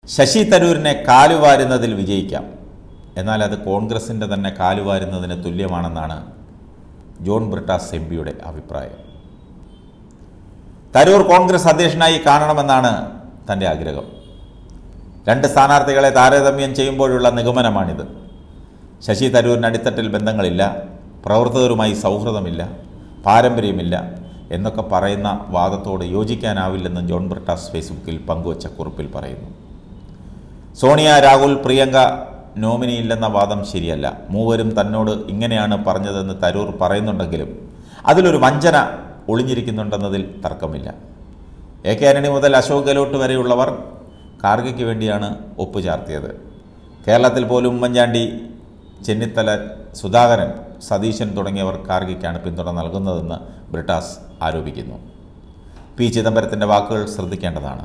ശശി തരൂരിനെ കാലുവാരുന്നതിൽ വിജയിക്കാം, എന്നാൽ അത് കോൺഗ്രസിൻ്റെ തന്നെ കാലുവാരുന്നതിന് തുല്യമാണെന്നാണ് ജോൺ ബ്രിട്ടാസ് എംപിയുടെ അഭിപ്രായം. തരൂർ കോൺഗ്രസ് അധ്യക്ഷനായി കാണണമെന്നാണ് തൻ്റെ ആഗ്രഹം. രണ്ട് സ്ഥാനാർത്ഥികളെ താരതമ്യം ചെയ്യുമ്പോഴുള്ള നിഗമനമാണിത്. ശശി തരൂരിന് അടിത്തട്ടിൽ ബന്ധങ്ങളില്ല, പ്രവർത്തകരുമായി സൗഹൃദമില്ല, പാരമ്പര്യമില്ല എന്നൊക്കെ പറയുന്ന വാദത്തോട് യോജിക്കാനാവില്ലെന്ന് ജോൺ ബ്രിട്ടാസ് ഫേസ്ബുക്കിൽ പങ്കുവച്ച കുറിപ്പിൽ പറയുന്നു. സോണിയ, രാഹുൽ, പ്രിയങ്ക നോമിനിയില്ലെന്ന വാദം ശരിയല്ല. മൂവരും തന്നോട് ഇങ്ങനെയാണ് പറഞ്ഞതെന്ന് തരൂർ പറയുന്നുണ്ടെങ്കിലും അതിലൊരു വഞ്ചന ഒളിഞ്ഞിരിക്കുന്നുണ്ടെന്നതിൽ തർക്കമില്ല. AK ആന്റണി മുതൽ അശോക് ഗെഹ്ലോട്ട് വരെയുള്ളവർ കാർഗയ്ക്ക് വേണ്ടിയാണ് ഒപ്പുചാർത്തിയത്. കേരളത്തിൽ പോലും ഉമ്മൻചാണ്ടി, ചെന്നിത്തല, സുധാകരൻ, സതീശൻ തുടങ്ങിയവർ കാർഗയ്ക്കാണ് പിന്തുണ നൽകുന്നതെന്ന് ബ്രിട്ടാസ് ആരോപിക്കുന്നു. P. ചിദംബരത്തിൻ്റെ വാക്കുകൾ ശ്രദ്ധിക്കേണ്ടതാണ്.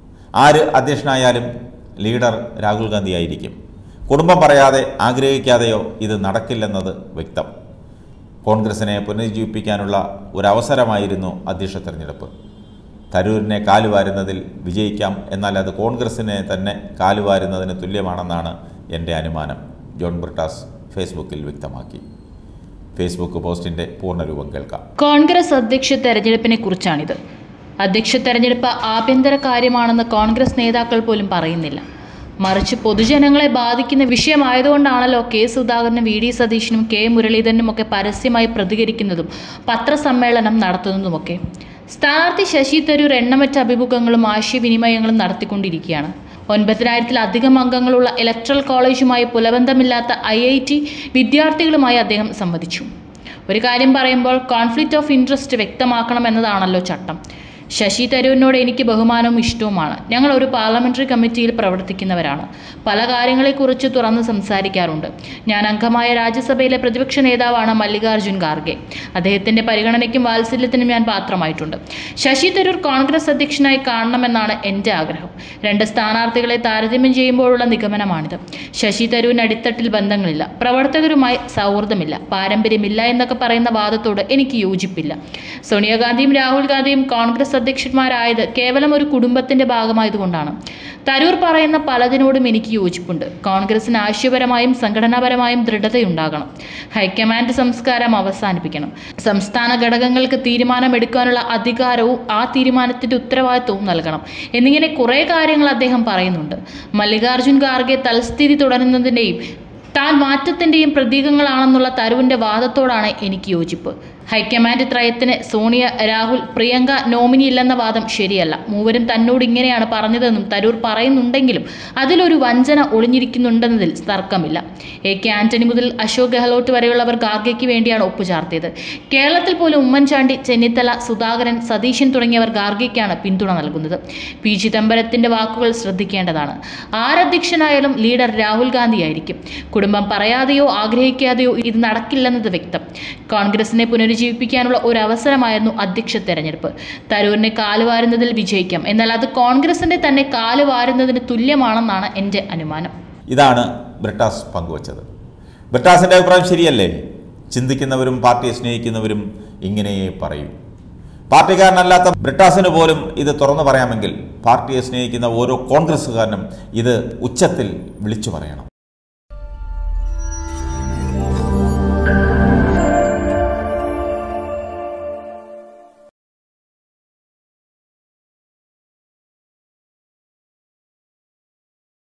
ആര് അധ്യക്ഷനായാലും ലീഡർ രാഹുൽ ഗാന്ധി ആയിരിക്കും. കുടുംബം പറയാതെ ആഗ്രഹിക്കാതെയോ ഇത് നടക്കില്ലെന്നത് വ്യക്തം. കോൺഗ്രസിനെ പുനരുജ്ജീവിപ്പിക്കാനുള്ള ഒരവസരമായിരുന്നു അധ്യക്ഷ തെരഞ്ഞെടുപ്പ്. തരൂരിനെ കാലുവാരുന്നതിൽ വിജയിക്കാം, എന്നാൽ അത് കോൺഗ്രസിനെ തന്നെ കാലുവാരുന്നതിന് തുല്യമാണെന്നാണ് എൻ്റെ അനുമാനം, ജോൺ ബ്രിട്ടാസ് ഫേസ്ബുക്കിൽ വ്യക്തമാക്കി. ഫേസ്ബുക്ക് പോസ്റ്റിൻ്റെ പൂർണ്ണരൂപം കേൾക്കാം. കോൺഗ്രസ് അധ്യക്ഷ തെരഞ്ഞെടുപ്പിനെ കുറിച്ചാണിത്. അധ്യക്ഷ തെരഞ്ഞെടുപ്പ് ആഭ്യന്തര കാര്യമാണെന്ന് കോൺഗ്രസ് നേതാക്കൾ പോലും പറയുന്നില്ല. മറിച്ച് പൊതുജനങ്ങളെ ബാധിക്കുന്ന വിഷയമായതുകൊണ്ടാണല്ലോ K. സുധാകരനും VD സതീശനും K. മുരളീധരനുമൊക്കെ പരസ്യമായി പ്രതികരിക്കുന്നതും പത്രസമ്മേളനം നടത്തുന്നതുമൊക്കെ. സ്ഥാനാർത്ഥി ശശി തരൂർ എണ്ണമറ്റ അഭിമുഖങ്ങളും ആശയവിനിമയങ്ങളും നടത്തിക്കൊണ്ടിരിക്കുകയാണ്. 9,000-ലധികം അംഗങ്ങളുള്ള ഇലക്ട്രൽ കോളേജുമായി പുലബന്ധമില്ലാത്ത IIT വിദ്യാർത്ഥികളുമായി അദ്ദേഹം സംവദിച്ചു. ഒരു കാര്യം പറയുമ്പോൾ കോൺഫ്ലിക്റ്റ് ഓഫ് ഇൻട്രസ്റ്റ് വ്യക്തമാക്കണം എന്നതാണല്ലോ ചട്ടം. ശശി തരൂരിനോട് എനിക്ക് ബഹുമാനവും ഇഷ്ടവുമാണ്. ഞങ്ങൾ ഒരു പാർലമെന്ററി കമ്മിറ്റിയിൽ പ്രവർത്തിക്കുന്നവരാണ്. പല കാര്യങ്ങളെക്കുറിച്ച് തുറന്ന് സംസാരിക്കാറുണ്ട്. ഞാൻ അംഗമായ രാജ്യസഭയിലെ പ്രതിപക്ഷ നേതാവാണ് മല്ലികാർജുൻ ഖാർഗെ. അദ്ദേഹത്തിൻ്റെ പരിഗണനയ്ക്കും വാത്സല്യത്തിനും ഞാൻ പാത്രമായിട്ടുണ്ട്. ശശി തരൂർ കോൺഗ്രസ് അധ്യക്ഷനായി കാണണമെന്നാണ് എൻ്റെ ആഗ്രഹം. രണ്ട് സ്ഥാനാർത്ഥികളെ താരതമ്യം ചെയ്യുമ്പോഴുള്ള നിഗമനമാണിത്. ശശി തരൂരിന് അടിത്തട്ടിൽ ബന്ധങ്ങളില്ല, പ്രവർത്തകരുമായി സൗഹൃദമില്ല, പാരമ്പര്യമില്ല എന്നൊക്കെ പറയുന്ന വാദത്തോട് എനിക്ക് യോജിപ്പില്ല. സോണിയാഗാന്ധിയും രാഹുൽ ഗാന്ധിയും കോൺഗ്രസ് അധ്യക്ഷന്മാരായത് കേവലം ഒരു കുടുംബത്തിന്റെ ഭാഗമായതുകൊണ്ടാണ്. തരൂർ പറയുന്ന പലതിനോടും എനിക്ക് യോജിപ്പുണ്ട്. കോൺഗ്രസിന് ആശയപരമായും സംഘടനാപരമായും ദൃഢതയുണ്ടാകണം. ഹൈക്കമാൻഡ് സംസ്കാരം അവസാനിപ്പിക്കണം. സംസ്ഥാന ഘടകങ്ങൾക്ക് തീരുമാനമെടുക്കാനുള്ള അധികാരവും ആ തീരുമാനത്തിന്റെ ഉത്തരവാദിത്വവും നൽകണം എന്നിങ്ങനെ കുറേ കാര്യങ്ങൾ അദ്ദേഹം പറയുന്നുണ്ട്. മല്ലികാർജുൻ ഖാർഗെ തൽസ്ഥിതി തുടരുന്നതിൻ്റെയും താൻ മാറ്റത്തിൻ്റെയും പ്രതീകങ്ങളാണെന്നുള്ള തരൂരിൻ്റെ വാദത്തോടാണ് എനിക്ക് യോജിപ്പ്. ഹൈക്കമാൻഡ് ത്രയത്തിന് സോണിയ, രാഹുൽ, പ്രിയങ്ക നോമിനിയില്ലെന്ന വാദം ശരിയല്ല. മൂവരും തന്നോട് ഇങ്ങനെയാണ് പറഞ്ഞതെന്നും തരൂർ പറയുന്നുണ്ടെങ്കിലും അതിലൊരു വഞ്ചന ഒളിഞ്ഞിരിക്കുന്നുണ്ടെന്നതിൽ തർക്കമില്ല. AK ആന്റണി മുതൽ അശോക് ഗെഹ്ലോട്ട് വരെയുള്ളവർ ഖാർഗയ്ക്ക് വേണ്ടിയാണ് ഒപ്പുചാർത്തിയത്. കേരളത്തിൽ പോലും ഉമ്മൻചാണ്ടി, ചെന്നിത്തല, സുധാകരൻ, സതീശൻ തുടങ്ങിയവർ ഖാർഗയ്ക്കാണ് പിന്തുണ നൽകുന്നത്. P. ചിദംബരത്തിൻ്റെ വാക്കുകൾ ശ്രദ്ധിക്കേണ്ടതാണ്. ആരധ്യക്ഷനായാലും ലീഡർ രാഹുൽ ഗാന്ധി ആയിരിക്കും. കുടുംബം പറയാതെയോ ആഗ്രഹിക്കാതെയോ ഇത് നടക്കില്ലെന്നത് വ്യക്തം. കോൺഗ്രസിനെ പുനരുജ്ജീവിപ്പിക്കാനുള്ള ഒരു അവസരമായിരുന്നു അധ്യക്ഷ തെരഞ്ഞെടുപ്പ്. തരൂരിനെ കാലുവാരുന്നതിൽ വിജയിക്കാം, എന്നാൽ അത് കോൺഗ്രസിന്റെ തന്നെ കാലുവാരുന്നതിന് തുല്യമാണെന്നാണ് എൻ്റെ അനുമാനം. ഇതാണ് ബ്രിട്ടാസ് പങ്കുവച്ചത്. ബ്രിട്ടാസിൻ്റെ അഭിപ്രായം ശരിയല്ലേ? ചിന്തിക്കുന്നവരും പാർട്ടിയെ സ്നേഹിക്കുന്നവരും ഇങ്ങനെയേ പറയൂ. പാർട്ടിക്കാരനല്ലാത്ത ബ്രിട്ടാസിന് പോലും ഇത് തുറന്നു പറയാമെങ്കിൽ പാർട്ടിയെ സ്നേഹിക്കുന്ന ഓരോ കോൺഗ്രസ്സുകാരനും ഇത് ഉച്ചത്തിൽ വിളിച്ചു പറയണം.